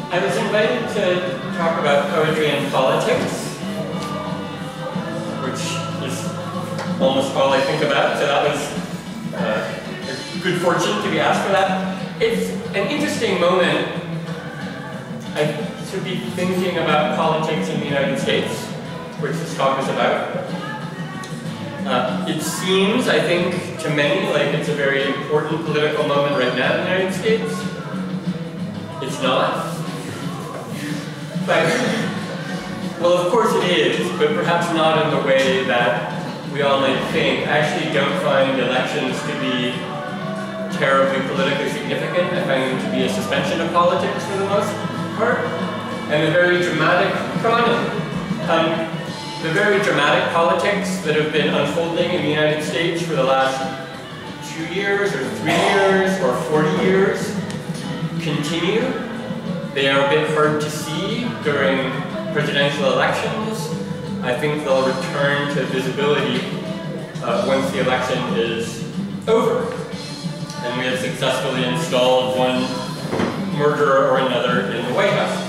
I was invited to talk about poetry and politics, which is almost all I think about, so that was a good fortune to be asked for that. It's an interesting moment to be thinking about politics in the United States, which this talk is about. It seems, I think, to many like it's a very important political moment right now in the United States. It's not. But, well, of course it is, but perhaps not in the way that we all might think. I actually don't find elections to be terribly politically significant. I find them to be a suspension of politics for the most part, and a very dramatic phenomenon. The very dramatic politics that have been unfolding in the United States for the last 2 years, or 3 years, or 40 years continue. They are a bit hard to see during presidential elections. I think they'll return to visibility once the election is over and we have successfully installed one murderer or another in the White House.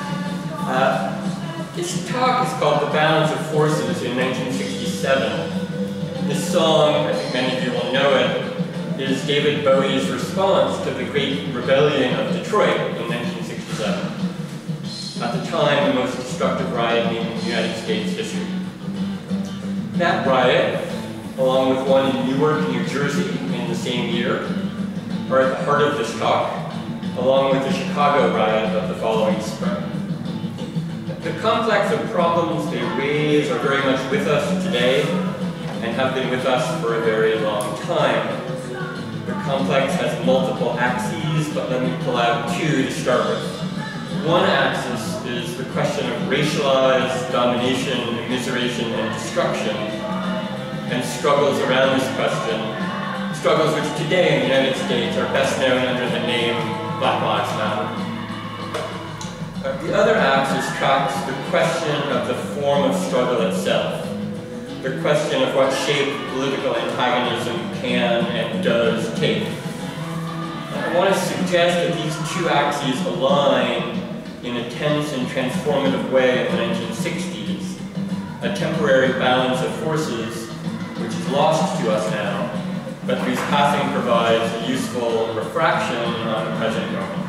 This talk is called The Balance of Forces in 1967. This song, I think many of you will know it, is David Bowie's response to the Great Rebellion of Detroit in 1967. At the time, the most destructive riot in United States history. That riot, along with one in Newark, New Jersey in the same year, are at the heart of this talk, along with the Chicago riot of the following spring. The complex of problems they raise are very much with us today and have been with us for a very long time. The complex has multiple axes, but let me pull out two to start with. One axis is the question of racialized domination, immiseration, and destruction, and struggles around this question, struggles which today in the United States are best known under the name Black Lives Matter. The other axis tracks the question of the form of struggle itself, the question of what shape political antagonism can and does take. I want to suggest that these two axes align in a tense and transformative way in the 1960s, a temporary balance of forces which is lost to us now, but whose passing provides a useful refraction on the present moment.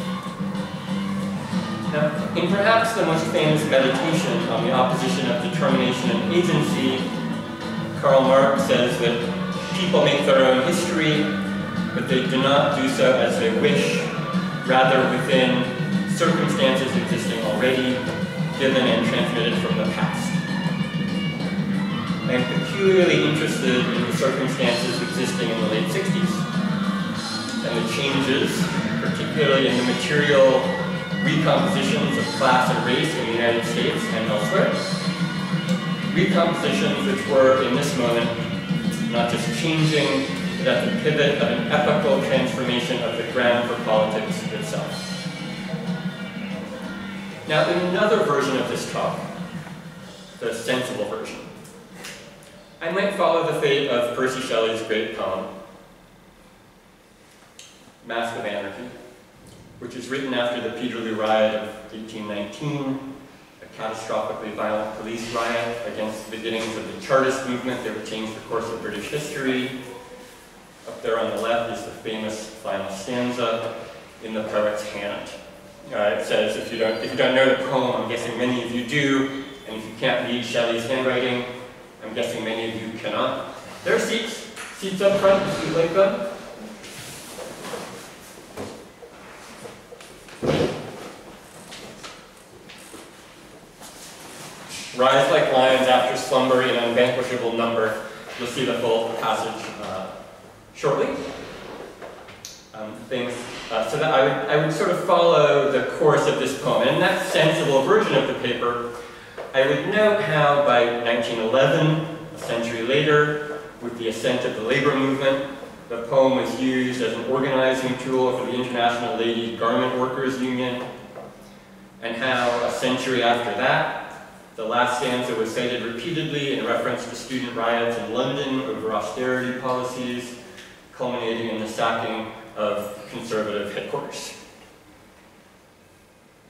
Now, in perhaps the most famous meditation on the opposition of determination and agency, Karl Marx says that people make their own history, but they do not do so as they wish, rather within circumstances existing already, given and transmitted from the past. I am peculiarly interested in the circumstances existing in the late 60s, and the changes, particularly in the material recompositions of class and race in the United States and elsewhere. Recompositions which were, in this moment, not just changing, but at the pivot of an epochal transformation of the ground for politics itself. Now, in another version of this talk, the sensible version, I might follow the fate of Percy Shelley's great poem, Mask of Anarchy, which was written after the Peterloo Riot of 1819, a catastrophically violent police riot against the beginnings of the Chartist movement that would change the course of British history. Up there on the left is the famous final stanza in the poet's hand. It says, if you don't know the poem, I'm guessing many of you do, and if you can't read Shelley's handwriting, I'm guessing many of you cannot. There are seats up front if you'd like them. Rise like lions after slumber in unvanquishable number. You'll see the full passage shortly. So that I would sort of follow the course of this poem. And in that sensible version of the paper, I would note how by 1911, a century later, with the ascent of the labor movement, the poem was used as an organizing tool for the International Lady Garment Workers Union, and how a century after that, the last stanza was cited repeatedly in reference to student riots in London over austerity policies, culminating in the sacking of conservative headquarters.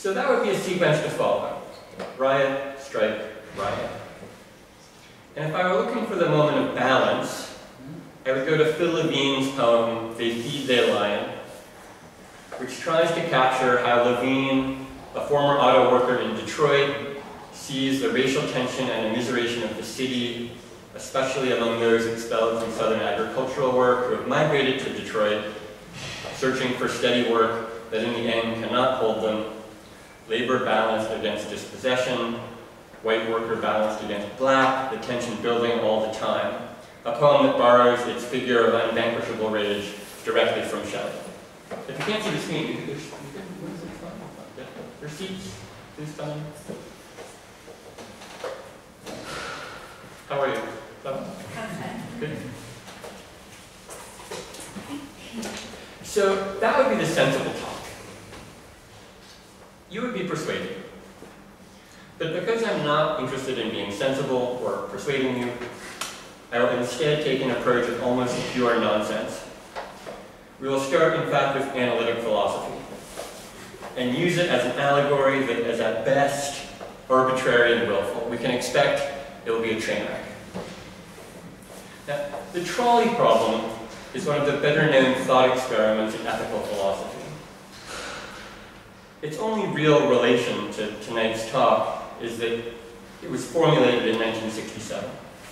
So that would be a sequence to follow. Riot, strike, riot. And if I were looking for the moment of balance, I would go to Phil Levine's poem, They Feed Their Lion, which tries to capture how Levine, a former auto worker in Detroit, sees the racial tension and immiseration of the city, especially among those expelled from southern agricultural work who have migrated to Detroit, searching for steady work that in the end cannot hold them, labor balanced against dispossession, white worker balanced against black, the tension building all the time. A poem that borrows its figure of unvanquishable rage directly from Shelley. If you can't see the screen, there's seats. Please come in. How are you? Okay. Good. So that would be the sensible talk. You would be persuaded. But because I'm not interested in being sensible or persuading you, I will instead take an approach of almost pure nonsense. We will start, in fact, with analytic philosophy and use it as an allegory that is at best arbitrary and willful. We can expect it will be a train wreck. Now, the trolley problem is one of the better-known thought experiments in ethical philosophy. Its only real relation to tonight's talk is that it was formulated in 1967.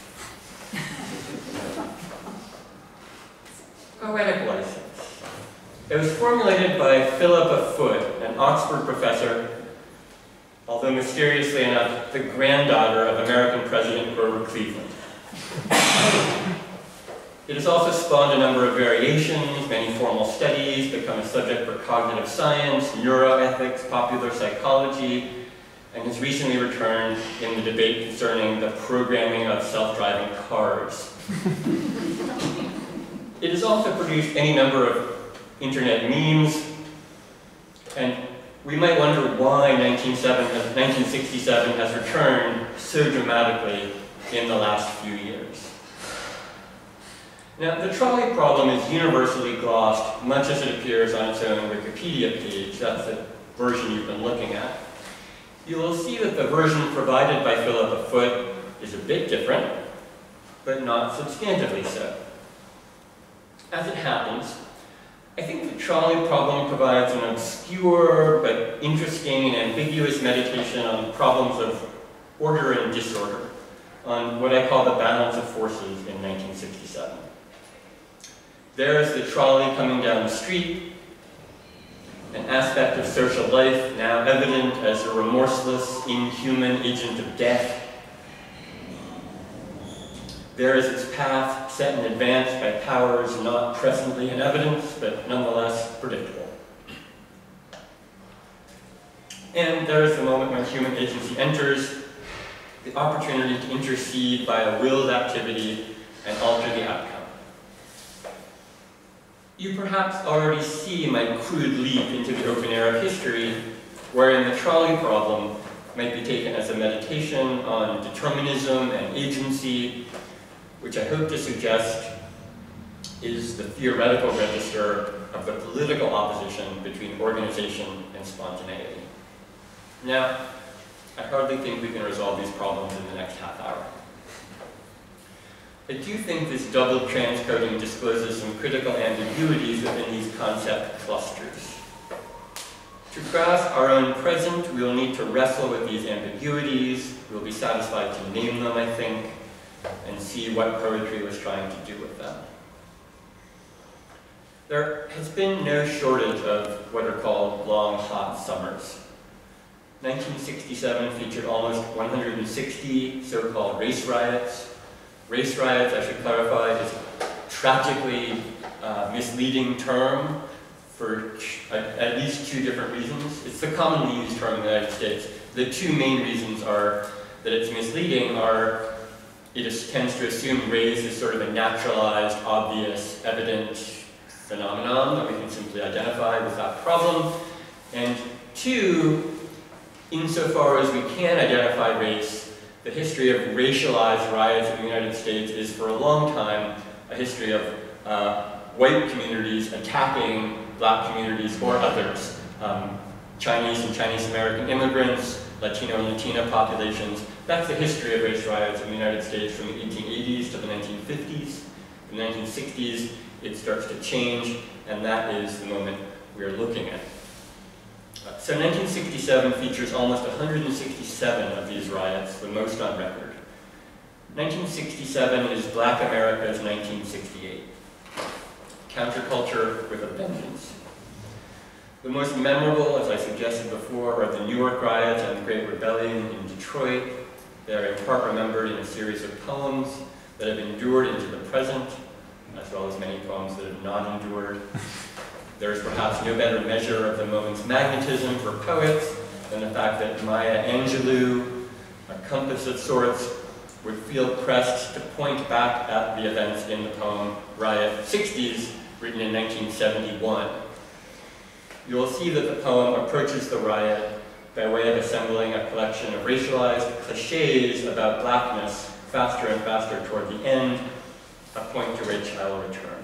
Poetic license. It was formulated by Philippa Foot, an Oxford professor, although mysteriously enough, the granddaughter of American President Grover Cleveland. It has also spawned a number of variations, many formal studies, become a subject for cognitive science, neuroethics, popular psychology, and has recently returned in the debate concerning the programming of self-driving cars. It has also produced any number of internet memes, and we might wonder why 1967 has returned so dramatically in the last few years. Now, the trolley problem is universally glossed, much as it appears on its own Wikipedia page. That's the version you've been looking at. You will see that the version provided by Philippa Foot is a bit different, but not substantively so. As it happens, I think the trolley problem provides an obscure but interesting and ambiguous meditation on problems of order and disorder, on what I call the balance of forces in 1967. There is the trolley coming down the street, an aspect of social life now evident as a remorseless, inhuman agent of death. There is its path set in advance by powers not presently in evidence, but nonetheless predictable. And there is the moment when human agency enters, the opportunity to intercede by a willed activity and alter the outcome. You perhaps already see my crude leap into the open air of history, wherein the trolley problem might be taken as a meditation on determinism and agency, which I hope to suggest is the theoretical register of the political opposition between organization and spontaneity. Now, I hardly think we can resolve these problems in the next half hour. I do think this double transcoding discloses some critical ambiguities within these concept clusters. To grasp our own present, we will need to wrestle with these ambiguities. We will be satisfied to name them, I think, and see what poetry was trying to do with them. There has been no shortage of what are called long, hot summers. 1967 featured almost 160 so-called race riots. Race riots, I should clarify, is a tragically misleading term for at least two different reasons. It's the commonly used term in the United States. The two main reasons are that it's misleading are it tends to assume race is sort of a naturalized, obvious, evident phenomenon that we can simply identify without problem. And two, insofar as we can identify race, the history of racialized riots in the United States is for a long time a history of white communities attacking black communities or others Chinese and Chinese American immigrants, Latino and Latina populations. That's the history of race riots in the United States from the 1880s to the 1950s. In the 1960s, it starts to change, and that is the moment we are looking at. So 1967 features almost 167 of these riots, the most on record. 1967 is Black America's 1968. Counterculture with a vengeance. The most memorable, as I suggested before, are the Newark riots and the Great Rebellion in Detroit. They are in part remembered in a series of poems that have endured into the present, as well as many poems that have not endured. There is perhaps no better measure of the moment's magnetism for poets than the fact that Maya Angelou, a compass of sorts, would feel pressed to point back at the events in the poem Riot 60s, written in 1971. You will see that the poem approaches the riot by way of assembling a collection of racialized cliches about blackness faster and faster toward the end, a point to which I will return.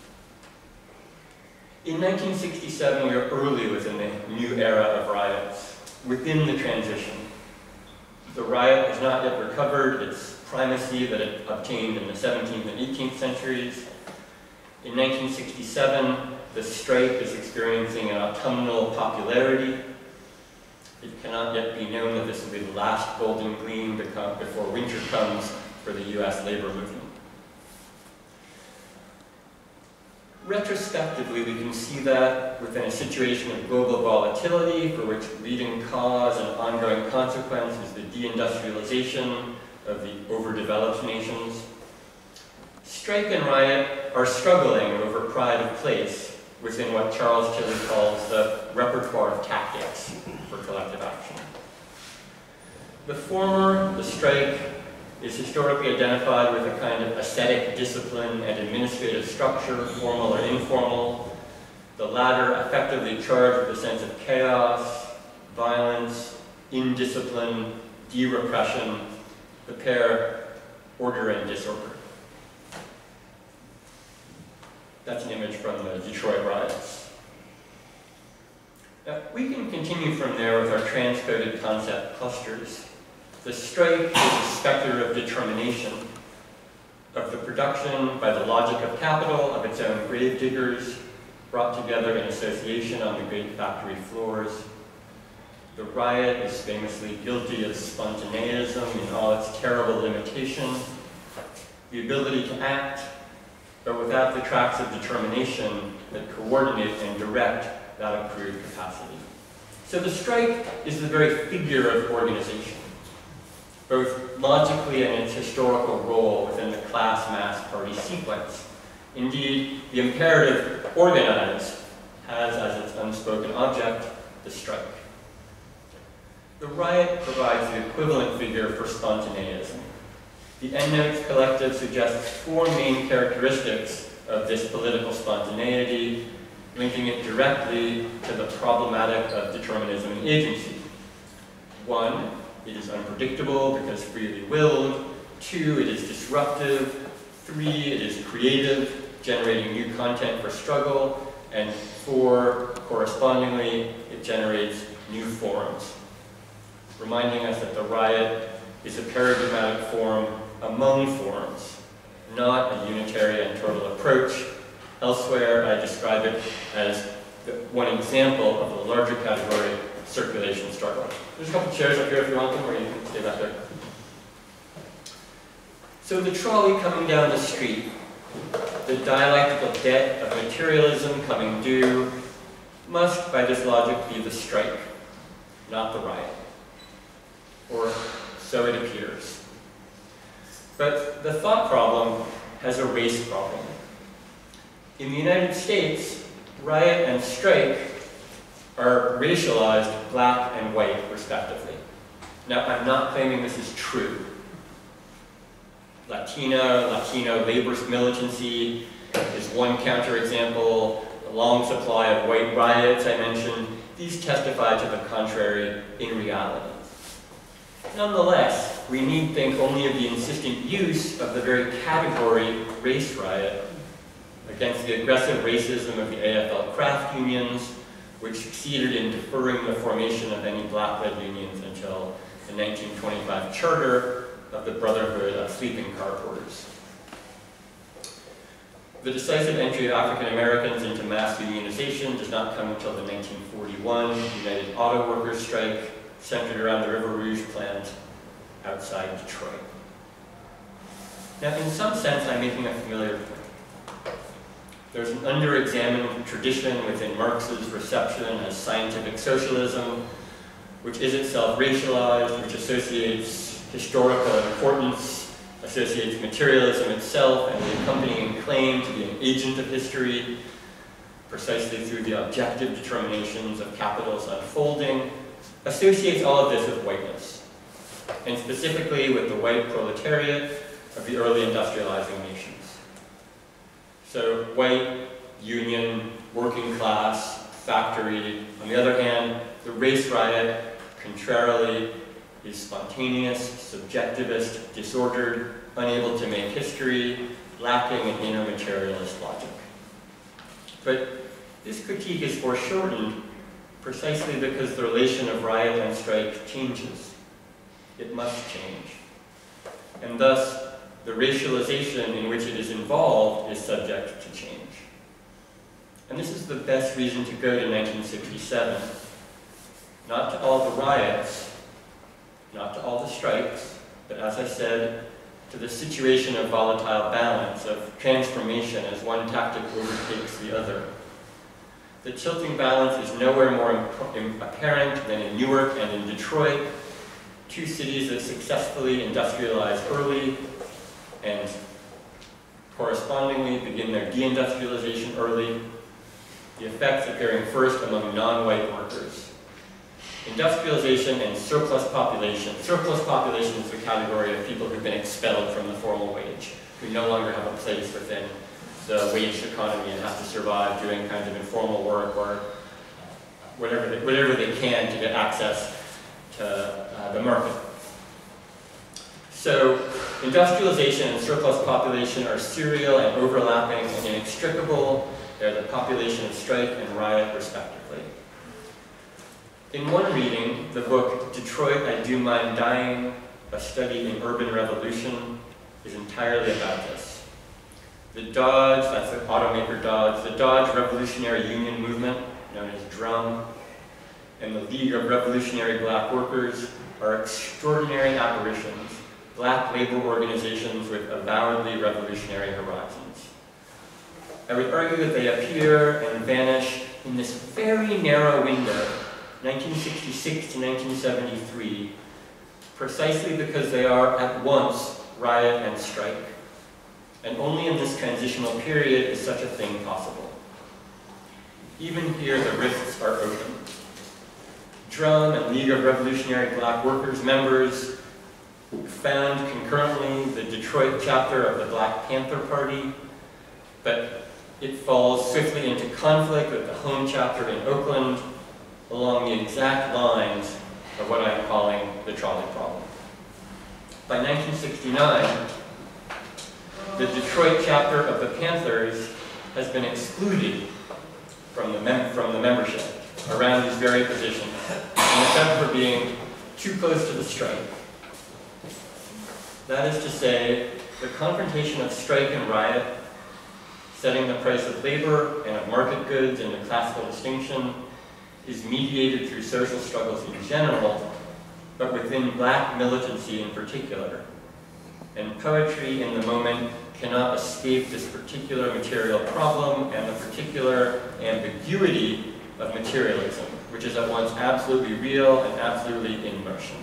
In 1967, we are early within the new era of riots, within the transition. The riot has not yet recovered its primacy that it obtained in the 17th and 18th centuries. In 1967, the strike is experiencing an autumnal popularity. It cannot yet be known that this will be the last golden gleam before winter comes for the US labor movement. Retrospectively, we can see that within a situation of global volatility for which leading cause and ongoing consequence is the deindustrialization of the overdeveloped nations. Strike and riot are struggling over pride of place within what Charles Tilly calls the repertoire of tactics for collective action. The former, the strike, is historically identified with a kind of ascetic discipline and administrative structure, formal or informal. The latter effectively charged with a sense of chaos, violence, indiscipline, de-repression, the pair, order and disorder. That's an image from the Detroit riots. Now, we can continue from there with our transcoded concept clusters. The strike is a specter of determination, of the production by the logic of capital of its own grave diggers, brought together in association on the great factory floors. The riot is famously guilty of spontaneism in all its terrible limitations, the ability to act, but without the tracks of determination that coordinate and direct that accrued capacity. So the strike is the very figure of organization, both logically and its historical role within the class mass party sequence. Indeed, the imperative organize has as its unspoken object the strike. The riot provides the equivalent figure for spontaneism. The Endnotes Collective suggests four main characteristics of this political spontaneity, linking it directly to the problematic of determinism and agency. One, it is unpredictable because freely willed. Two, it is disruptive. Three, it is creative, generating new content for struggle. And four, correspondingly, it generates new forms, reminding us that the riot is a paradigmatic form among forms, not a unitary and total approach. Elsewhere, I describe it as one example of the larger category, circulation struggle. There's a couple chairs up here if you want them, or you can stay back there. So the trolley coming down the street, the dialectical debt of materialism coming due, must, by this logic, be the strike, not the riot. Or so it appears. But the thought problem has a race problem. In the United States, riot and strike are racialized black and white, respectively. Now, I'm not claiming this is true. Latino labor militancy is one counterexample. The long supply of white riots I mentioned, these testify to the contrary in reality. Nonetheless, we need think only of the insistent use of the very category race riot against the aggressive racism of the AFL craft unions, which succeeded in deferring the formation of any black-led unions until the 1925 charter of the Brotherhood of Sleeping Car Porters. The decisive entry of African Americans into mass unionization does not come until the 1941 United Auto Workers strike, centered around the River Rouge plant outside Detroit. Now, in some sense, I'm making a familiar point. There's an under-examined tradition within Marx's reception as scientific socialism, which is itself racialized, which associates historical importance, associates materialism itself and the accompanying claim to be an agent of history, precisely through the objective determinations of capital's unfolding, associates all of this with whiteness, and specifically with the white proletariat of the early industrializing nations. So white, union, working class, factory. On the other hand, the race riot, contrarily, is spontaneous, subjectivist, disordered, unable to make history, lacking in inner materialist logic. But this critique is foreshortened precisely because the relation of riot and strike changes. It must change. And thus, the racialization in which it is involved is subject to change. And this is the best reason to go to 1967. Not to all the riots, not to all the strikes, but as I said, to the situation of volatile balance, of transformation as one tactic overtakes the other. The tilting balance is nowhere more apparent than in Newark and in Detroit, two cities that successfully industrialized early and correspondingly begin their deindustrialization early, the effects appearing first among non-white workers. Industrialization and surplus population. Surplus population is the category of people who've been expelled from the formal wage, who no longer have a place within the wage economy and have to survive doing kinds of informal work or whatever they can to get access to the market. So industrialization and surplus population are serial and overlapping and inextricable. They're the population of strike and riot, respectively. In one reading, the book Detroit, I Do Mind Dying, A Study in Urban Revolution, is entirely about this. The Dodge, that's the automaker Dodge, the Dodge Revolutionary Union Movement, known as DRUM, and the League of Revolutionary Black Workers are extraordinary apparitions, black labor organizations with avowedly revolutionary horizons. I would argue that they appear and vanish in this very narrow window, 1966 to 1973, precisely because they are at once riot and strike. And only in this transitional period is such a thing possible. Even here, the rifts are open. DRUM and League of Revolutionary Black Workers members found concurrently the Detroit chapter of the Black Panther Party, but it falls swiftly into conflict with the home chapter in Oakland, along the exact lines of what I'm calling the trolley problem. By 1969, the Detroit chapter of the Panthers has been excluded from the membership around these very positions, in effect for being too close to the strike. That is to say, the confrontation of strike and riot, setting the price of labor and of market goods in the classical distinction, is mediated through social struggles in general, but within black militancy in particular. And poetry in the moment cannot escape this particular material problem and the particular ambiguity of materialism, which is at once absolutely real and absolutely in motion.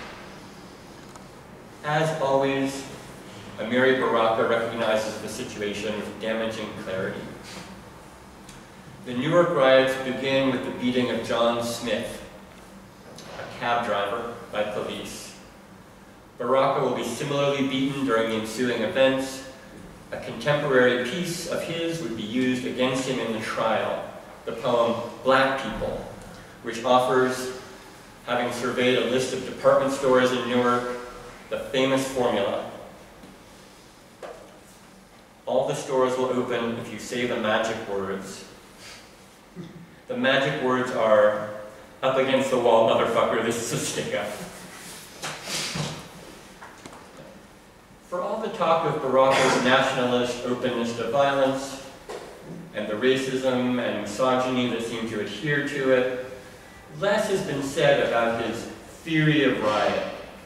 As always, Amiri Baraka recognizes the situation with damaging clarity. The Newark riots begin with the beating of John Smith, a cab driver, by police. Baraka will be similarly beaten during the ensuing events. A contemporary piece of his would be used against him in the trial, the poem Black People, which offers, having surveyed a list of department stores in Newark, the famous formula: all the stores will open if you say the magic words. The magic words are, "Up against the wall, motherfucker, this is a stick-up." For all the talk of Baraka's nationalist openness to violence, and the racism and misogyny that seem to adhere to it, less has been said about his theory of riot.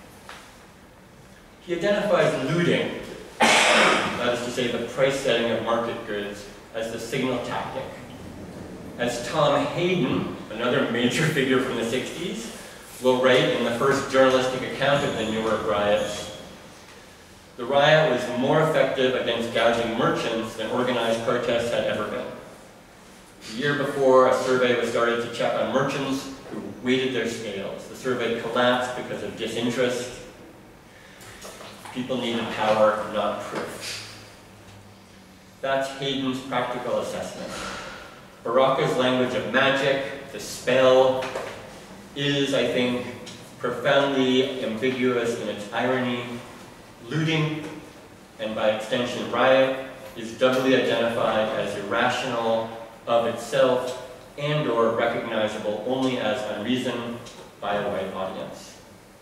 He identifies looting, that is to say the price setting of market goods, as the signal tactic. As Tom Hayden, another major figure from the 60s, will write in the first journalistic account of the Newark riots, the riot was more effective against gouging merchants than organized protests had ever been. The year before, a survey was started to check on merchants who weighted their scales. The survey collapsed because of disinterest. People needed power, not proof. That's Hayden's practical assessment. Baraka's language of magic, the spell, is, I think, profoundly ambiguous in its irony. Looting, and by extension riot, is doubly identified as irrational of itself and/or recognizable only as unreason by a white audience.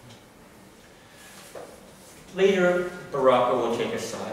Later, Baraka will take a side.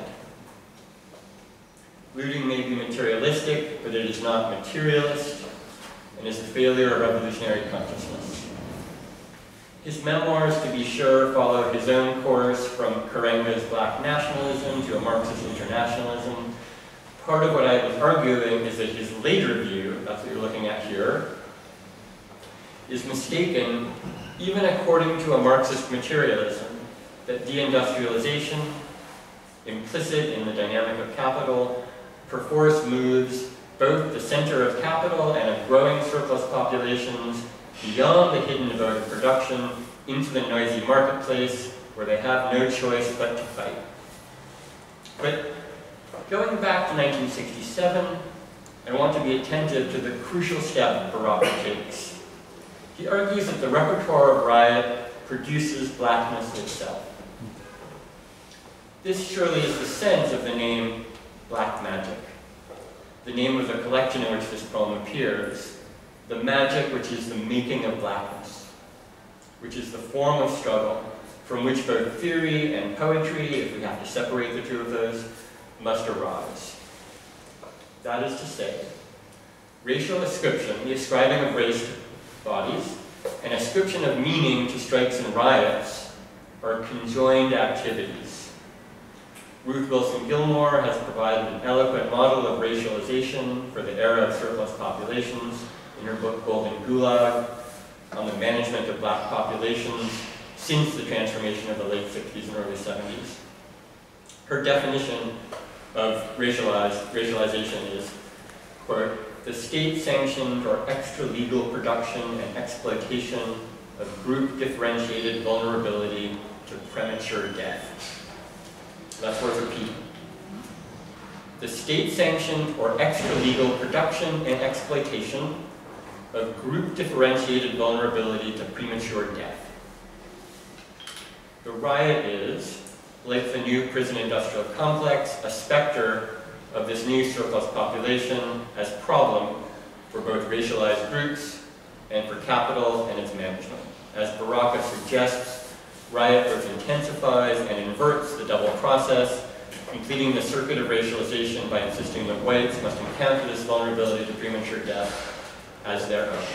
Looting may be materialistic, but it is not materialist, and is a failure of revolutionary consciousness. His memoirs, to be sure, follow his own course from Karenga's black nationalism to a Marxist internationalism. Part of what I was arguing is that his later view, that's what you're looking at here, is mistaken even according to a Marxist materialism, that deindustrialization, implicit in the dynamic of capital, perforce moves both the center of capital and of growing surplus populations beyond the hidden abode of production into the noisy marketplace where they have no choice but to fight. But going back to 1967, I want to be attentive to the crucial step Baraka takes. He argues that the repertoire of riot produces blackness itself. This surely is the sense of the name Black Magic, the name of the collection in which this poem appears, the magic which is the making of blackness, which is the form of struggle from which both theory and poetry, if we have to separate the two of those, must arise. That is to say, racial ascription, the ascribing of race to bodies, and ascription of meaning to strikes and riots are conjoined activities. Ruth Wilson Gilmore has provided an eloquent model of racialization for the era of surplus populations in her book Golden Gulag on the management of black populations since the transformation of the late 60s and early 70s. Her definition of racialization is, quote, the state-sanctioned or extra-legal production and exploitation of group-differentiated vulnerability to premature death. That's worth repeating. The state-sanctioned or extra-legal production and exploitation of group-differentiated vulnerability to premature death. The riot is, like the new prison industrial complex, a specter of this new surplus population as problem for both racialized groups and for capital and its management. As Baraka suggests, riot both intensifies and inverts the double process, completing the circuit of racialization by insisting that whites must encounter this vulnerability to premature death as their own.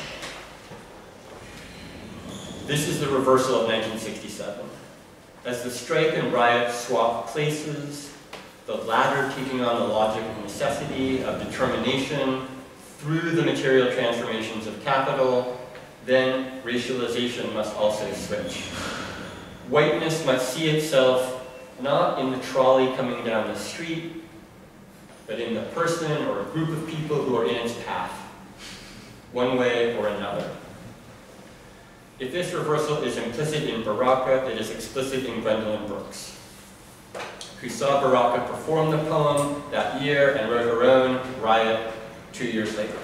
This is the reversal of 1967. As the strike and riot swap places, the latter taking on the logic of necessity, of determination, through the material transformations of capital, then racialization must also switch. Whiteness must see itself not in the trolley coming down the street, but in the person or a group of people who are in its path, one way or another. If this reversal is implicit in Baraka, it is explicit in Gwendolyn Brooks, who saw Baraka perform the poem that year and wrote her own Riot 2 years later.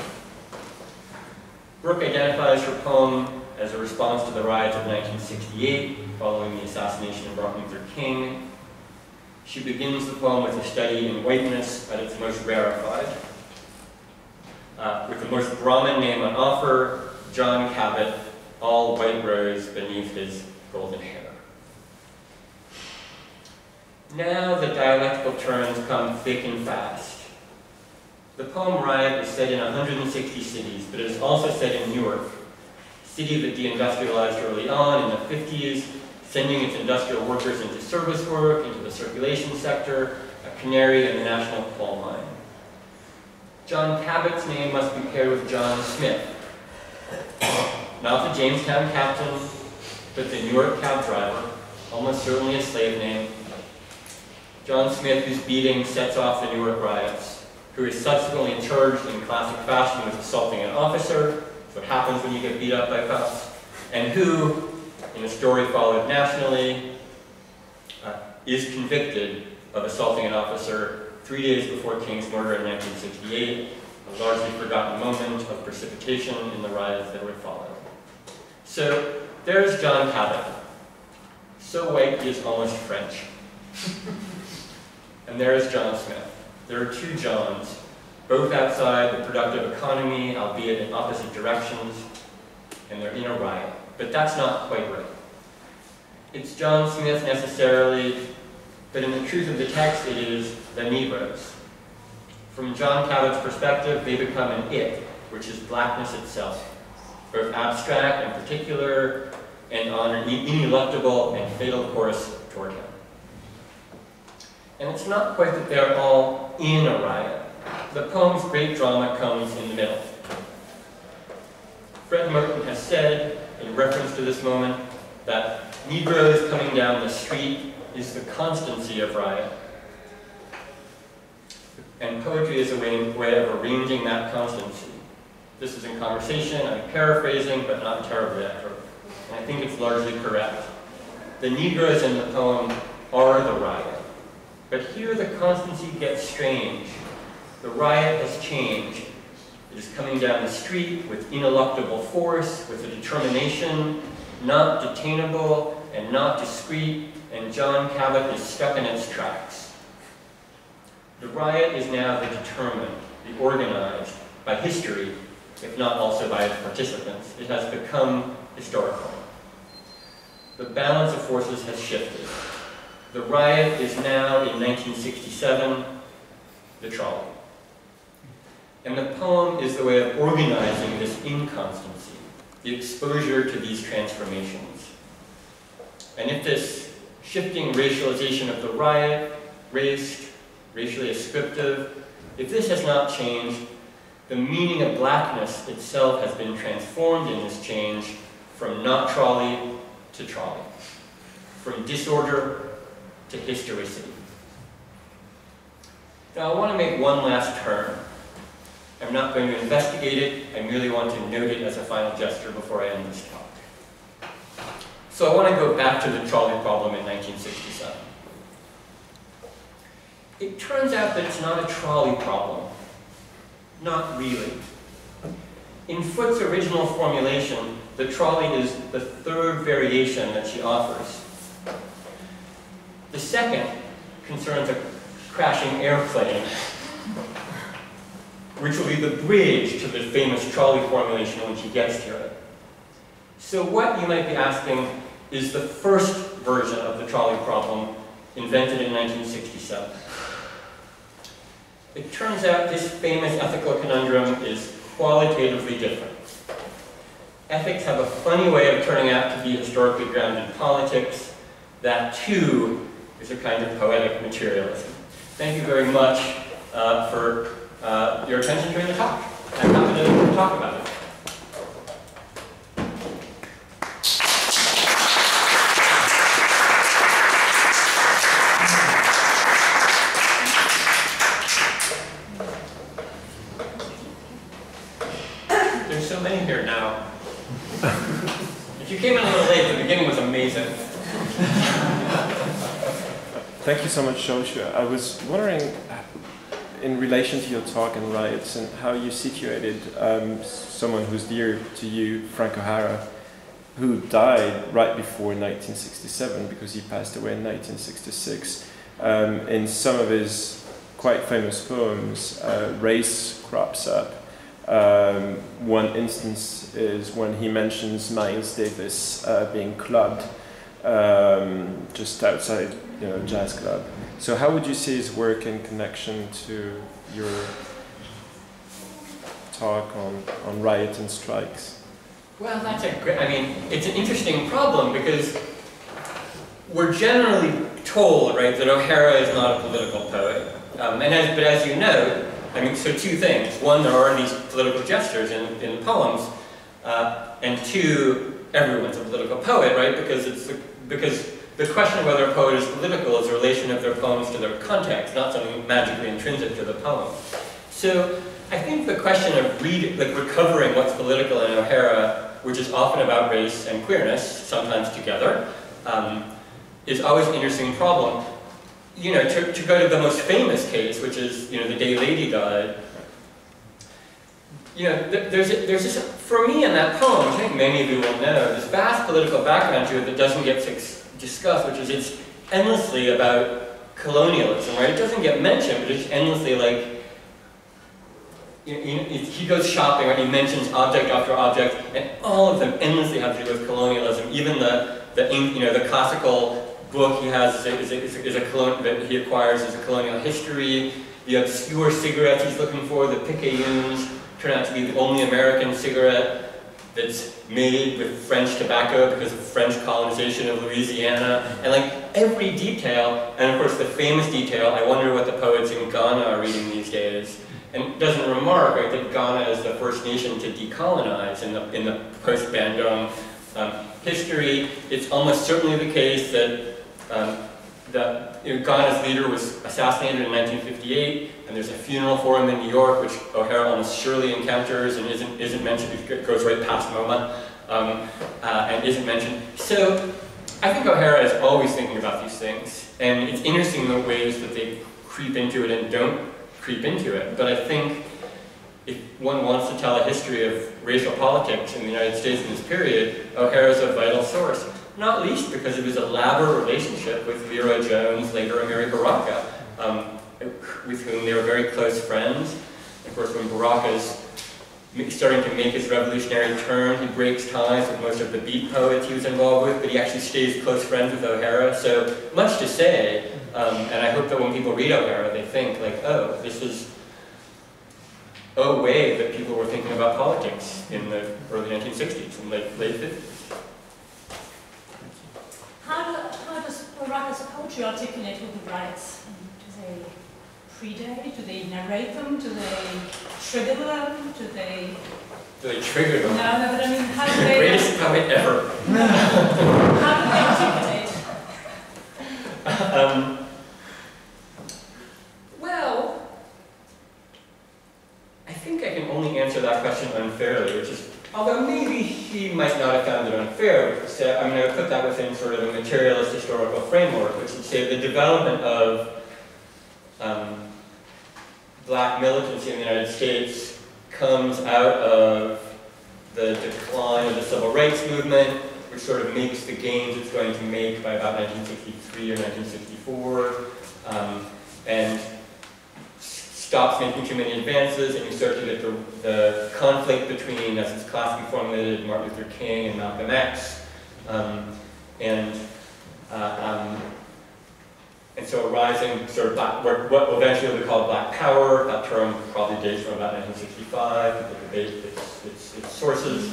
Brooke identifies her poem as a response to the riots of 1968, following the assassination of Martin Luther King. She begins the poem with a study in whiteness at its most rarefied. with the most Brahmin name on offer, John Cabot, all white rose beneath his golden hair. Now the dialectical turns come thick and fast. The poem Riot is set in 160 cities, but it is also set in Newark, a city that deindustrialized early on in the 50s, sending its industrial workers into service work, into the circulation sector, a canary in the national coal mine. John Cabot's name must be paired with John Smith, not the Jamestown captain, but the Newark cab driver, almost certainly a slave name. John Smith, whose beating sets off the Newark riots, who is subsequently charged in classic fashion with assaulting an officer. That's what happens when you get beat up by cops. And who, in a story followed nationally, is convicted of assaulting an officer 3 days before King's murder in 1968, a largely forgotten moment of precipitation in the riots that would follow. So there's John Cabot, so white he is almost French. And there is John Smith. There are two Johns, both outside the productive economy, albeit in opposite directions, and they're in a riot. But that's not quite right. It's John Smith necessarily, but in the truth of the text, it is the Negroes. From John Cabot's perspective, they become an it, which is blackness itself, both abstract and particular, and on an ineluctable and fatal course toward him. And it's not quite that they're all in a riot. The poem's great drama comes in the middle. Fred Merton has said, in reference to this moment, that Negroes coming down the street is the constancy of riot. And poetry is a way of arranging that constancy. This is in conversation, I'm paraphrasing, but not terribly accurate. And I think it's largely correct. The Negroes in the poem are the riot. But here the constancy gets strange. The riot has changed. It is coming down the street with ineluctable force, with a determination, not detainable and not discreet, and John Cabot is stuck in its tracks. The riot is now the determined, the organized, by history, if not also by its participants. It has become historical. The balance of forces has shifted. The riot is now, in 1967, the trolley. And the poem is the way of organizing this inconstancy, the exposure to these transformations. And if this shifting racialization of the riot, race, racially ascriptive, if this has not changed, the meaning of blackness itself has been transformed in this change from not trolley to trolley, from disorder to historicity. Now I want to make one last turn. I'm not going to investigate it, I merely want to note it as a final gesture before I end this talk. So I want to go back to the trolley problem in 1967. It turns out that it's not a trolley problem. Not really. In Foote's original formulation, the trolley is the third variation that she offers. The second concerns a crashing airplane, which will be the bridge to the famous trolley formulation when she gets to it. So what, you might be asking, is the first version of the trolley problem invented in 1967? It turns out this famous ethical conundrum is qualitatively different. Ethics have a funny way of turning out to be historically grounded politics. That, too, is a kind of poetic materialism. Thank you very much for your attention during the talk. I'm happy to talk about it. There's so many here now. If you came in a little late, the beginning was amazing. Thank you so much, Joshua. I was wondering, in relation to your talk and riots, and how you situated someone who's dear to you, Frank O'Hara, who died right before 1967 because he passed away in 1966. In some of his quite famous poems, race crops up, One instance is when he mentions Miles Davis being clubbed just outside, a jazz club. So how would you see his work in connection to your talk on riot and strikes? Well, that's it's an interesting problem because we're generally told, right, that O'Hara is not a political poet. But as you know, so two things. One, there are these political gestures in the poems, and two, everyone's a political poet, right? Because the question of whether a poet is political is a relation of their poems to their context, not something magically intrinsic to the poem. So I think the question of recovering what's political in O'Hara, which is often about race and queerness, sometimes together, is always an interesting problem. To go to the most famous case, which is, the day Lady died, there's this, for me in that poem, I think many of you will know, this vast political background to it that doesn't get discussed, which is it's endlessly about colonialism, right? It doesn't get mentioned, but it's endlessly like, he goes shopping, right? He mentions object after object, and all of them endlessly have to do with colonialism. Even the classical book he has that he acquires is a colonial history. The obscure cigarettes he's looking for, the Picayunes, turn out to be the only American cigarette that's made with French tobacco because of French colonization of Louisiana. And like every detail, and of course the famous detail, I wonder what the poets in Ghana are reading these days. And doesn't remark, right, that Ghana is the first nation to decolonize in the post-Bandung history. It's almost certainly the case that Ghana's leader was assassinated in 1958, and there's a funeral for him in New York, which O'Hara almost surely encounters and isn't mentioned. It goes right past MoMA and isn't mentioned. So I think O'Hara is always thinking about these things, and it's interesting the ways that they creep into it and don't creep into it. But I think if one wants to tell a history of racial politics in the United States in this period, O'Hara is a vital source. Not least because of his elaborate relationship with Vera Jones, later Amiri Baraka, with whom they were very close friends. Of course, when Baraka is starting to make his revolutionary turn, he breaks ties with most of the beat poets he was involved with, but he actually stays close friends with O'Hara. So much to say, and I hope that when people read O'Hara, they think like, oh, this is a way that people were thinking about politics in the early 1960s and late 50s. How does Baraka's poetry articulate with the riots? Do they predate? Do they narrate them? Do they trigger them? Do they trigger them? No, but I mean, how do they... Greatest poet ever. How do they articulate? Well, I think I can only answer that question unfairly, which is, although maybe he might not have found it unfair, I mean, I would put that within sort of a materialist historical framework, which would say the development of black militancy in the United States comes out of the decline of the civil rights movement, which sort of makes the gains it's going to make by about 1963 or 1964, and stops making too many advances, and you start to get the conflict between, as it's classically formulated, Martin Luther King and Malcolm X, and so a rising sort of what eventually will be called Black Power. That term probably dates from about 1965. People debate its sources.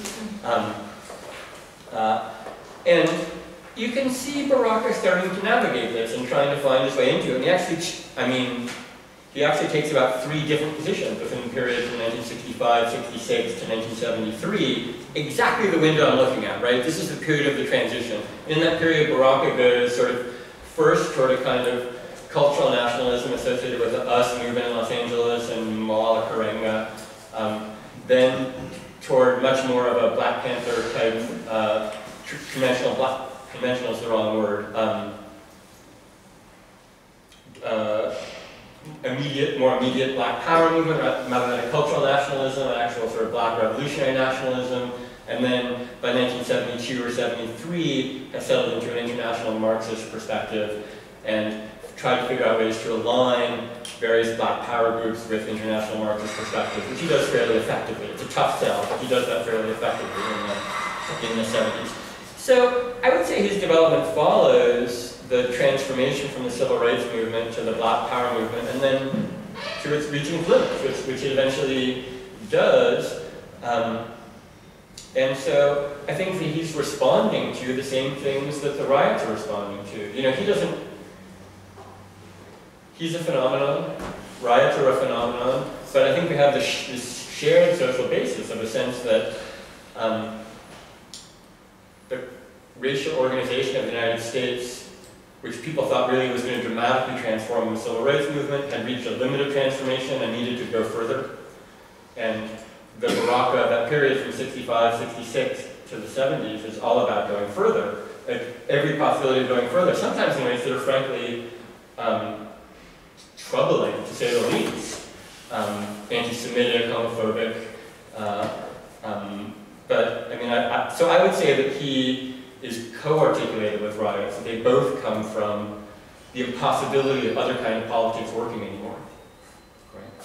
And you can see Baraka starting to navigate this and trying to find his way into it. And he actually takes about 3 different positions within the period from 1965, 66 to 1973, exactly the window I'm looking at, right? This is the period of the transition. In that period, Baraka goes sort of first toward a kind of cultural nationalism associated with the US movement in Los Angeles and Moala Karenga, then toward much more of a Black Panther type, conventional is the wrong word, more immediate Black Power movement rather than a cultural nationalism, an actual sort of Black revolutionary nationalism, and then by 1972 or 73 has settled into an international Marxist perspective and tried to figure out ways to align various black power groups with international Marxist perspectives, which he does fairly effectively. It's a tough sell, but he does that fairly effectively in the 70s. So I would say his development follows the transformation from the civil rights movement to the black power movement, and then to its reaching its limits, which it eventually does. And so I think that he's responding to the same things that the riots are responding to. You know, he's a phenomenon, riots are a phenomenon, but I think we have this shared social basis of a sense that the racial organization of the United States, which people thought really was going to dramatically transform the civil rights movement, had reached a limit of transformation and needed to go further. And the Baraka, that period from 65, 66 to the 70s is all about going further. Every possibility of going further, sometimes in ways that are frankly troubling, to say the least. Anti-Semitic, homophobic. But I mean, so I would say that he is co-articulated with riots. They both come from the impossibility of other kind of politics working anymore. Right.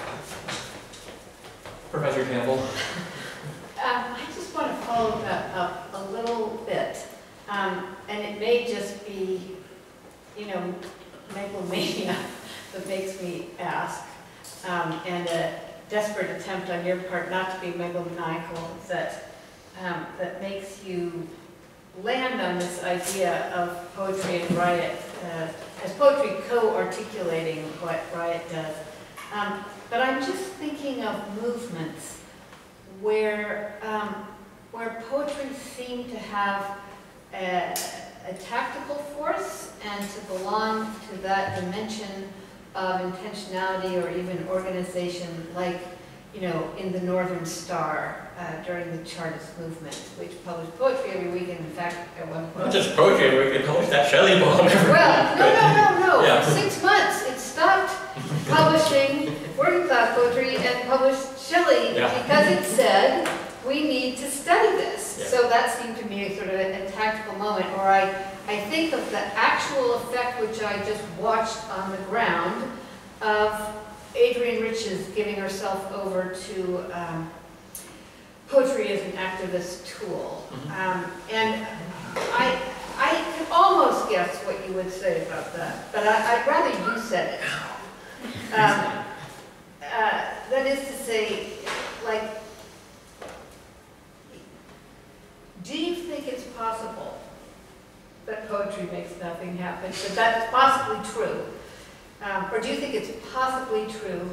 Professor Campbell? I just want to follow that up a little bit. And it may just be, you know, megalomania that makes me ask, and a desperate attempt on your part not to be megalomaniacal that makes you land on this idea of poetry and riot, as poetry co-articulating what riot does. But I'm just thinking of movements where poetry seemed to have a tactical force and to belong to that dimension of intentionality or even organization, like, you know, in the Northern Star during the Chartist movement, which published poetry every week, and in fact, at one point... Not just poetry every week, they published that Shelley poem every week. Well, no. Yeah. For 6 months, it stopped publishing working class poetry and published Shelley because it said, we need to study this. Yeah. So that seemed to me sort of a tactical moment, or I think of the actual effect which I just watched on the ground of Adrienne Rich's giving herself over to poetry as an activist tool. And I can almost guess what you would say about that, but I'd rather you said it. That is to say, like, do you think it's possible that poetry makes nothing happen? That that's possibly true? Or do you think it's possibly true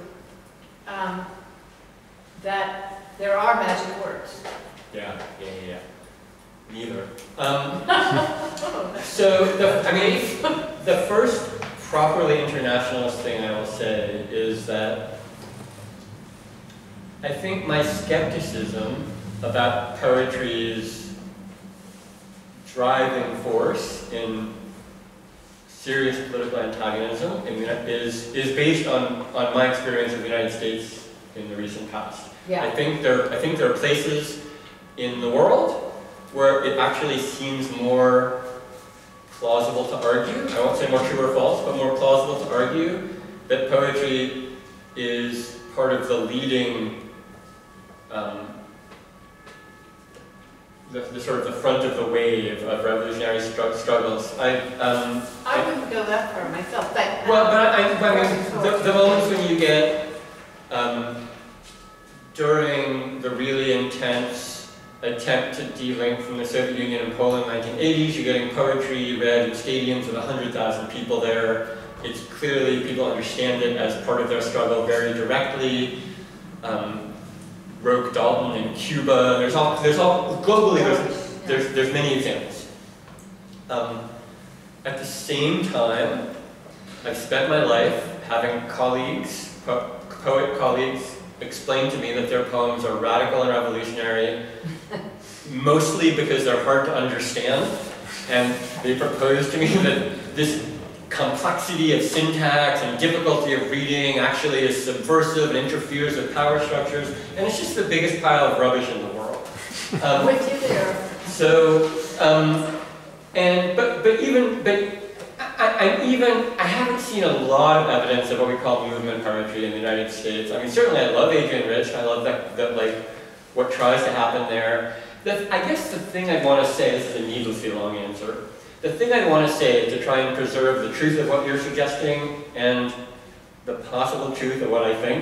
that there are magic words? Yeah. Neither. So, the first properly internationalist thing I will say is that I think my skepticism about poetry's driving force in serious political antagonism is based on my experience of the United States in the recent past. Yeah. I think there are places in the world where it actually seems more plausible to argue, I won't say more true or false, but more plausible to argue that poetry is part of the leading, the sort of the front of the wave of revolutionary struggles. I wouldn't go that far myself, but... the moments when you get, during the really intense attempt to de-link from the Soviet Union and Poland in the 1980s, you're getting poetry read in stadiums with 100,000 people there. It's clearly, people understand it as part of their struggle very directly. Roque Dalton in Cuba, there's all, globally there's many examples. At the same time, I've spent my life having colleagues, poet colleagues, explain to me that their poems are radical and revolutionary, mostly because they're hard to understand, and they propose to me that this complexity of syntax and difficulty of reading actually is subversive and interferes with power structures, and it's just the biggest pile of rubbish in the world. With you there. So, but I haven't seen a lot of evidence of what we call movement poetry in the United States. I mean, certainly I love Adrienne Rich. I love that like, what tries to happen there. I guess the thing I'd want to say, this is a needlessly long answer, the thing I'd want to say to try and preserve the truth of what you're suggesting and the possible truth of what I think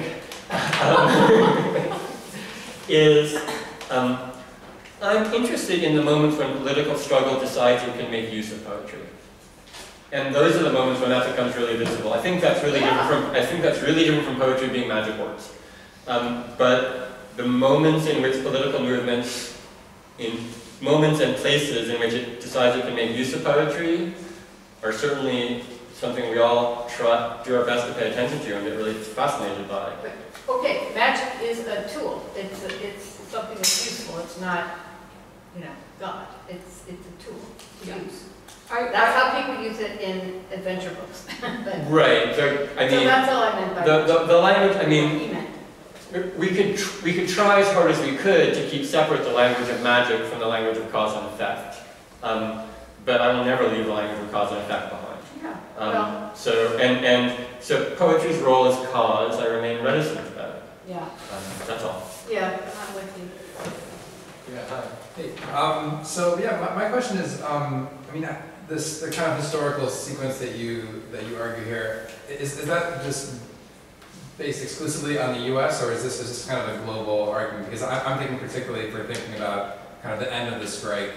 is I'm interested in the moments when political struggle decides it can make use of poetry. And those are the moments when that becomes really visible. I think that's really different from poetry being magic words. But the moments in which political movements, in moments and places in which it decides it can make use of poetry, are certainly something we all do our best to pay attention to and get really fascinated by. Okay, magic is a tool. It's something that's useful. It's not, God. It's a tool to use. That's how people use it in adventure books. Right. So that's all I meant by the language. I mean, we could try as hard as we could to keep separate the language of magic from the language of cause and effect. But I will never leave the language of cause and effect behind. Yeah. So poetry's role as cause, I remain reticent about it. Yeah. That's all. Yeah, I'm with you. Yeah. Hi. Hey. So yeah, my question is, the kind of historical sequence that you argue here, is that just based exclusively on the U.S. or is this kind of a global argument? Because I'm thinking particularly for thinking about kind of the end of the strike.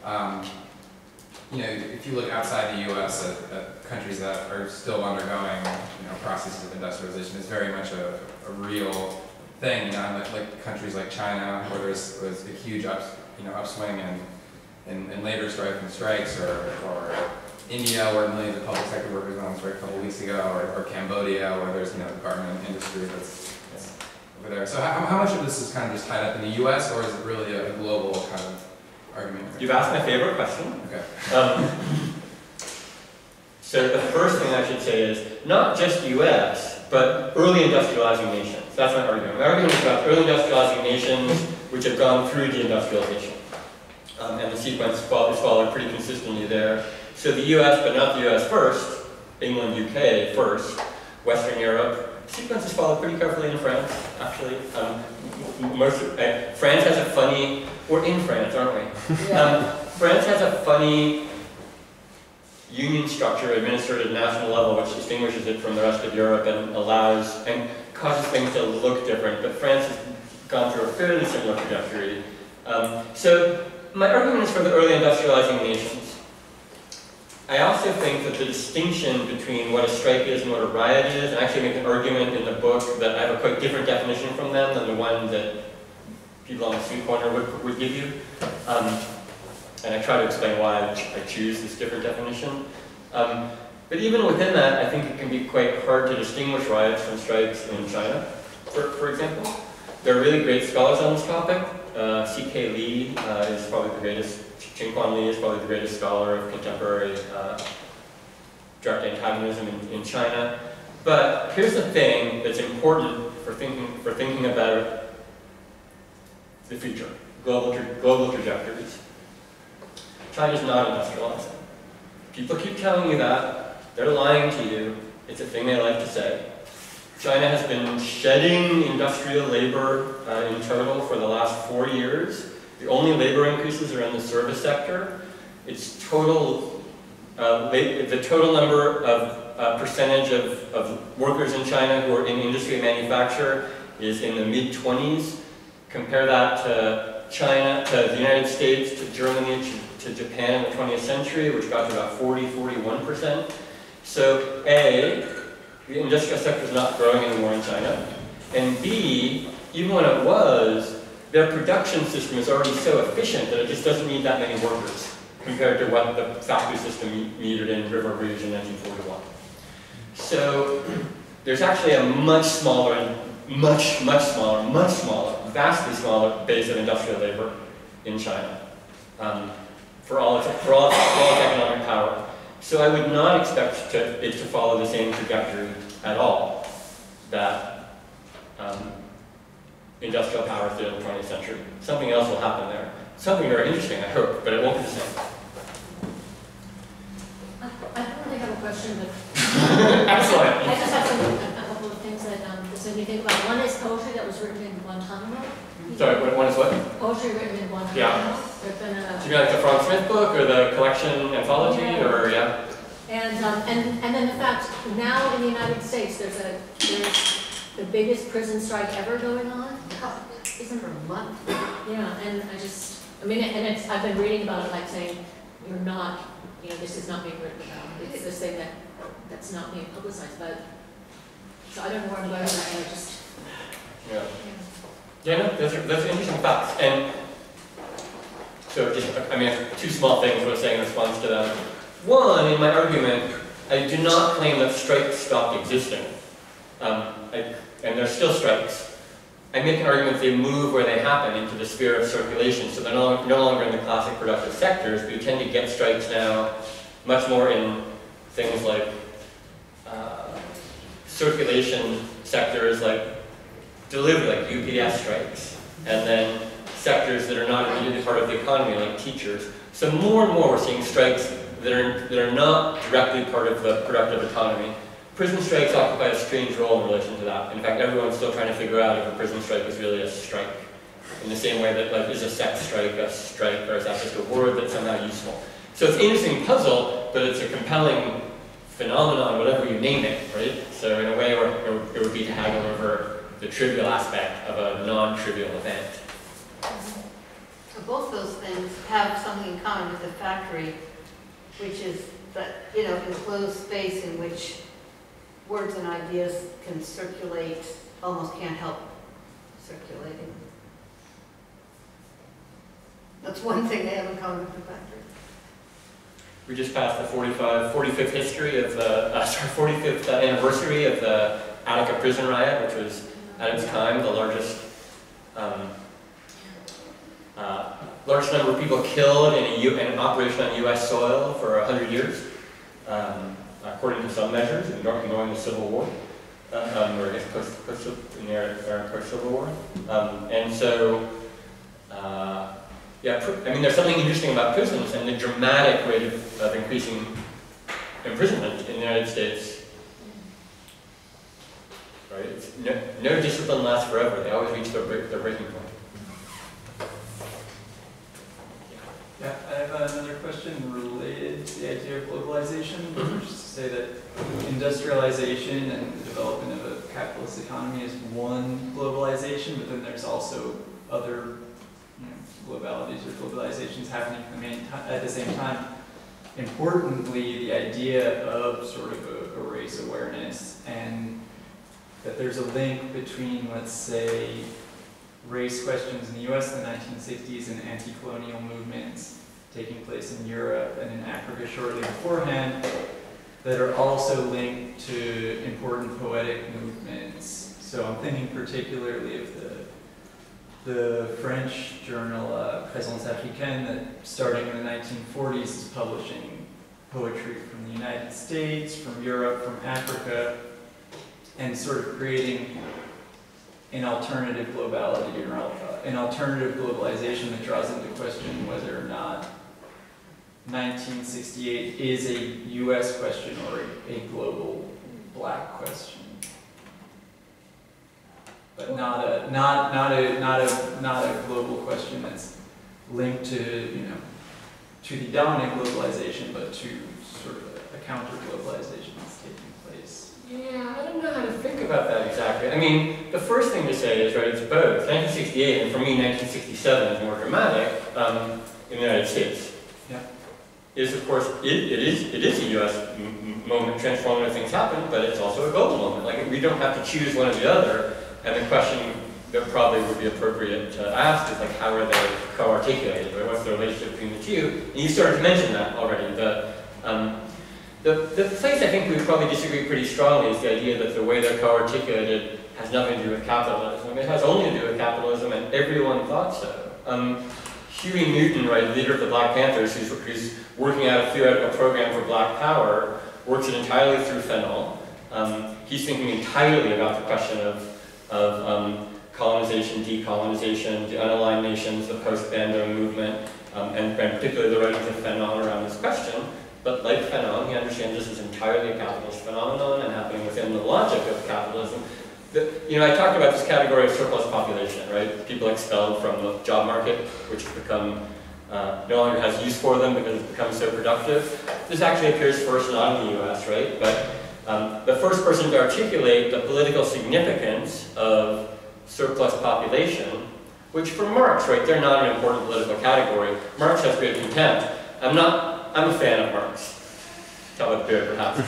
If you look outside the U.S. at countries that are still undergoing, processes of industrialization, it's very much a real thing. Like countries like China, where there was a huge upswing in labor strikes, or India, where millions of public sector workers went on strike a couple of weeks ago, or Cambodia, where there's the garment industry that's over there. So how much of this is kind of just tied up in the U.S. or is it really a global kind of argument? You've asked my favorite question. Okay. So the first thing I should say is not just U.S., but early industrializing nations. That's my argument. My argument is about early industrializing nations which have gone through deindustrialization. And the sequence is followed pretty consistently there. So the US, but not the US first, England, UK first, Western Europe. The sequence is followed pretty carefully in France, actually. France has a funny, we're in France, aren't we? Yeah. France has a funny union structure administered at national level which distinguishes it from the rest of Europe and allows, and causes things to look different, but France has gone through a fairly similar trajectory. So my argument is for the early industrializing nations. I also think that the distinction between what a strike is and what a riot is, and I actually make an argument in the book that I have a quite different definition from them than the one that people on the street corner would give you. And I try to explain why I choose this different definition. But even within that, I think it can be quite hard to distinguish riots from strikes in China, for example. There are really great scholars on this topic. C.K. Lee is probably the greatest, Qingquan Li is probably the greatest scholar of contemporary direct antagonism in China. But here's the thing that's important for thinking about the future, global trajectories. China's not industrializing. People keep telling you that. They're lying to you. It's a thing they like to say. China has been shedding industrial labor in total for the last 4 years. The only labor increases are in the service sector. Its total, the total number of percentage of workers in China who are in industry and manufacture is in the mid-20s. Compare that to China, to the United States, to Germany, to Japan in the 20th century, which got to about 41%. So A, the industrial sector is not growing anymore in China. And B, even when it was, their production system is already so efficient that it just doesn't need that many workers compared to what the factory system needed in River Rouge in 1941. So there's actually a much smaller, vastly smaller base of industrial labor in China for all its economic power. So I would not expect it to follow the same trajectory at all that industrial powers did in the 20th century. Something else will happen there. Something very interesting, I hope, but it won't be the same. I don't really have a question, but Excellent. I just have a couple of things that this made me think about. One is poetry that was written in Guantanamo. Sorry, one is what? Poetry written in Guantanamo. Yeah. There's been Do a, you mean like the Frank Smith book or the collection anthology Yeah. or yeah? and then the fact now in the United States there's the biggest prison strike ever going on. Isn't it a month? Yeah, and I mean, and I've been reading about it, like saying, you're not, this is not being written about. It's this thing that's not being publicized, but, so I don't know where I'm going with that, I just, Yeah. Yeah, no, those are interesting facts. And so just, I mean, two small things I was saying in response to that. One, in my argument, I do not claim that strikes stopped existing. And there's still strikes. I make an argument they move where they happen into the sphere of circulation, so they're no longer in the classic productive sectors, but you tend to get strikes now much more in things like circulation sectors like delivery, like UPS strikes, and then sectors that are not immediately part of the economy, like teachers. So more and more we're seeing strikes that are not directly part of the productive economy. Prison strikes occupy a strange role in relation to that. In fact, everyone's still trying to figure out if a prison strike is really a strike. In the same way that, like, is a sex strike a strike, or is that just a word that's somehow useful? So it's an interesting puzzle, but it's a compelling phenomenon, whatever you name it, right? So in a way, it would be to haggle over the trivial aspect of a non-trivial event. So both those things have something in common with the factory, which is that, enclosed space in which words and ideas can circulate, almost can't help circulating. That's one thing they have in common with the factory. We just passed the 45th history of the, 45th anniversary of the Attica prison riot, which was at its time the largest number of people killed in an operation on U.S. soil for 100 years, according to some measures, ignoring the Civil War, or I guess post-Civil War. And so, yeah, I mean, there's something interesting about prisons and the dramatic rate of increasing imprisonment in the United States. Right? It's no discipline lasts forever. They always reach their breaking point. Yeah, I have another question related to the idea of globalization, which is to say that industrialization and the development of a capitalist economy is one globalization, but then there's also other globalities or globalizations happening at the same time. Importantly, the idea of sort of a race awareness, and that there's a link between, let's say, race questions in the US in the 1960s and anti-colonial movements taking place in Europe and in Africa shortly beforehand that are also linked to important poetic movements. So I'm thinking particularly of the French journal Présence Africaine that starting in the 1940s is publishing poetry from the United States, from Europe, from Africa, and sort of creating an alternative globality or an alternative globalization that draws into question whether or not 1968 is a US question or a global black question. But not a global question that's linked to to the dominant globalization, but to sort of a counter globalization that's taking place. Yeah, I don't know how to think about that exactly. I mean, the first thing to say is, right, it's both. 1968, and for me, 1967 is more dramatic in the United States. Yeah. Is, of course, it is a U.S. moment, transformative things happen, but it's also a global moment. Like, we don't have to choose one or the other, and the question that probably would be appropriate to ask is, like, how are they co-articulated, or what's the relationship between the two? And you started to mention that already. The place I think we would probably disagree pretty strongly is the idea that the way they're co-articulated has nothing to do with capitalism. It has only to do with capitalism, and everyone thought so. Huey Newton, right, leader of the Black Panthers, who's working out a theoretical program for black power, works it entirely through Fanon. He's thinking entirely about the question of colonization, decolonization, the unaligned nations, the post-Bandung movement, and particularly the writings of Fanon around this question. But like Fanon, he understands this is entirely a capitalist phenomenon and happening within the logic of capitalism. I talked about this category of surplus population, right? People expelled from the job market, which has become, no longer has use for them because it's become so productive. This actually appears first not in the US, right? But the first person to articulate the political significance of surplus population, which for Marx, right, they're not an important political category. Marx has great contempt. I'm a fan of Marx. Tell it good, perhaps.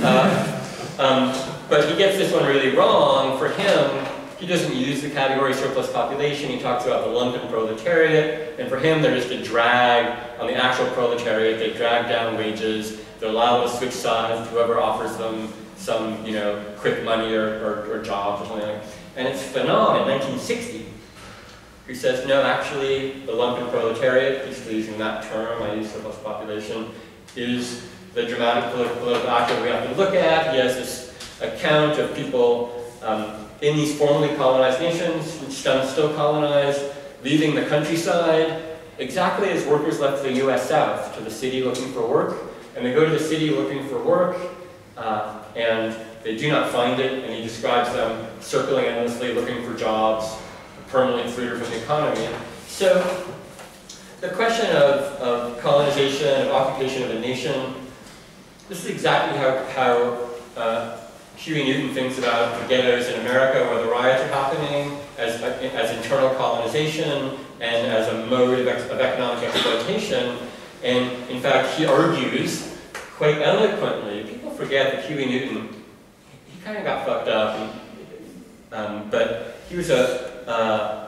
But he gets this one really wrong. For him, he doesn't use the category surplus population. He talks about the lumpen proletariat, and for him, they're just a drag on the actual proletariat. They drag down wages. They're allowed to switch sides to whoever offers them some, quick money or jobs or something like that. And it's Fanon in 1960 who says, no, actually, the lumpen proletariat, basically using that term, I use surplus population, is the dramatic political actor we have to look at. He has this account of people in these formerly colonized nations, still colonized, leaving the countryside, exactly as workers left the US South to the city looking for work. And they go to the city looking for work, and they do not find it, and he describes them circling endlessly looking for jobs, permanently freer from the economy. So the question of colonization, of occupation of a nation, this is exactly how Huey Newton thinks about the ghettos in America, where the riots are happening, as internal colonization and as a mode of economic exploitation. And in fact, he argues quite eloquently. People forget that Huey Newton, he kind of got fucked up, but he was a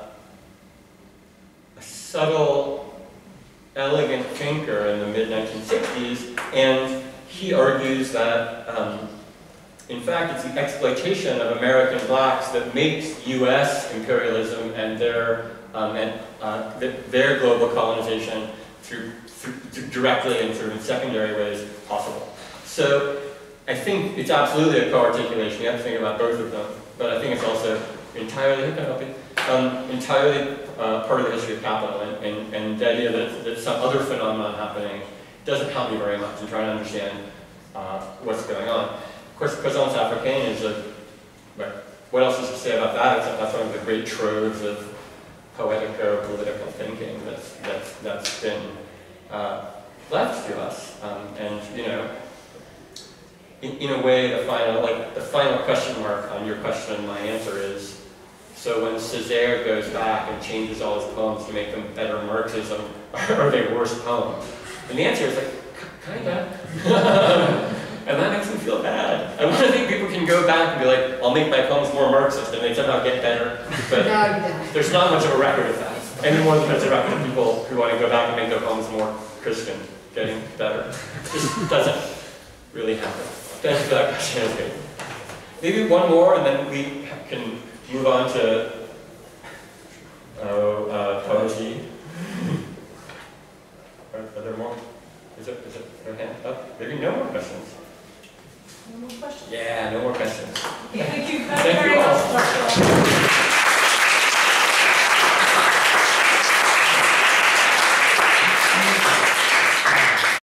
subtle, elegant thinker in the mid-1960s, and he argues that, in fact, it's the exploitation of American blacks that makes U.S. imperialism and their global colonization through directly and through secondary ways possible. So I think it's absolutely a co-articulation. You have to think about both of them, but I think it's also entirely part of the history of capital, and the idea that some other phenomenon happening doesn't help me very much in trying to understand what's going on. Of course, Présence Africaine is what else is to say about that, except that's one of the great troves of poetico-political thinking that's been left to us. And, in a way, the final question mark on your question and my answer is, so when Césaire goes back and changes all his poems to make them better Marxism, are they worse poems? And the answer is kinda. And that makes me feel bad. I want to think people can go back and be like, I'll make my poems more Marxist, and they somehow get better. But there's not much of a record of that. Any more than there's a record of people who want to go back and make their poems more Christian, getting better. It just doesn't really happen. Thank you for that question. Okay. Maybe one more, and then we can move on to poetry. Are there more? Is it their hand up? Maybe no more questions. No more questions? Yeah, no more questions. Okay, thank you.